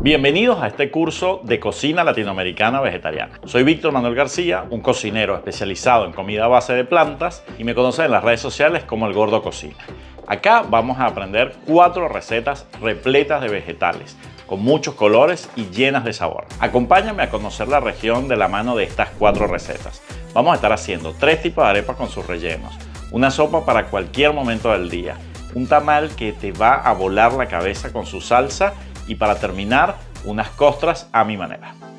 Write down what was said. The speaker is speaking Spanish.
Bienvenidos a este curso de cocina latinoamericana vegetariana. Soy Víctor Manuel García, un cocinero especializado en comida a base de plantas y me conocen en las redes sociales como El Gordo Cocina. Acá vamos a aprender 4 recetas repletas de vegetales, con muchos colores y llenas de sabor. Acompáñame a conocer la región de la mano de estas 4 recetas. Vamos a estar haciendo 3 tipos de arepas con sus rellenos, una sopa para cualquier momento del día, un tamal que te va a volar la cabeza con su salsa y para terminar, unas costras a mi manera.